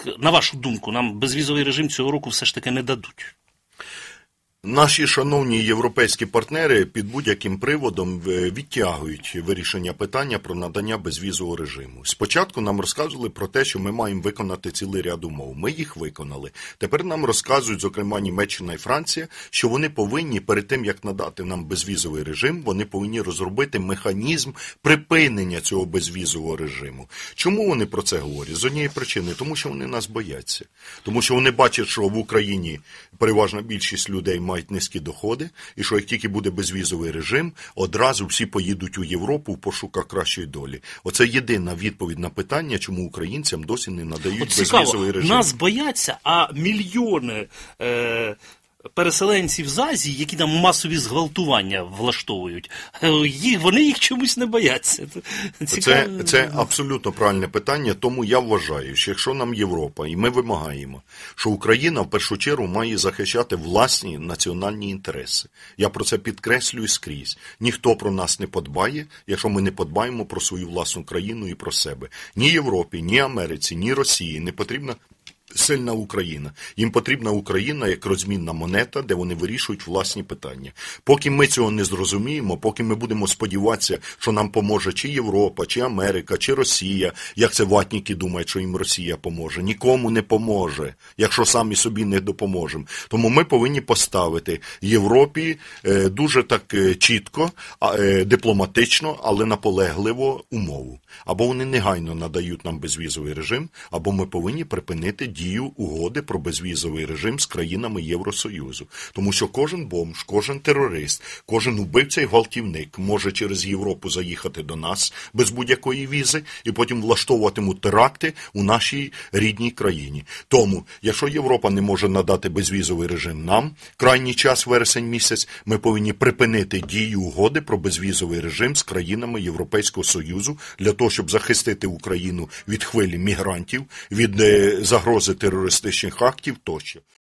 як на вашу думку, нам безвізовий режим цього року все ж таки не дадуть? Наші шановні європейські партнери під будь-яким приводом відтягують вирішення питання про надання безвізового режиму. Спочатку нам розказували про те, що ми маємо виконати цілий ряд умов. Ми їх виконали. Тепер нам розказують, зокрема Німеччина і Франція, що вони повинні, перед тим, як надати нам безвізовий режим, вони повинні розробити механізм припинення цього безвізового режиму. Чому вони про це говорять? З однієї причини. Тому що вони нас бояться. Тому що вони бачать, що в Україні переважна більшість людей мають низькі доходи, і що як тільки буде безвізовий режим, одразу всі поїдуть у Європу в пошуках кращої долі. Оце єдина відповідь на питання, чому українцям досі не надають безвізовий режим. Нас бояться, а мільйони переселенців з Азії, які там масові зґвалтування влаштовують, вони їх чомусь не бояться. Це абсолютно правильне питання, тому я вважаю, що якщо нам Європа, і ми вимагаємо, що Україна в першу чергу має захищати власні національні інтереси. Я про це підкреслюю скрізь. Ніхто про нас не подбає, якщо ми не подбаємо про свою власну країну і про себе. Ні Європі, ні Америці, ні Росії не потрібна сильна Україна. Їм потрібна Україна як розмінна монета, де вони вирішують власні питання. Поки ми цього не зрозуміємо, поки ми будемо сподіватися, що нам поможе чи Європа, чи Америка, чи Росія, як це ватніки думають, що їм Росія поможе. Нікому не поможе, якщо самі собі не допоможемо. Тому ми повинні поставити Європі дуже так чітко, дипломатично, але наполегливо умову. Або вони негайно надають нам безвізовий режим, або ми повинні припинити дію угоди про безвізовий режим з країнами Євросоюзу. Тому що кожен бомж, кожен терорист, кожен убивця і гвалтівник може через Європу заїхати до нас без будь-якої візи і потім влаштовуватимуть теракти у нашій рідній країні. Тому, якщо Європа не може надати безвізовий режим нам, крайній час, вересень місяць, ми повинні припинити дію угоди про безвізовий режим з країнами Європейського Союзу для того, щоб захистити Україну від хвилі мігрантів, від загрози терористичних актів тощо.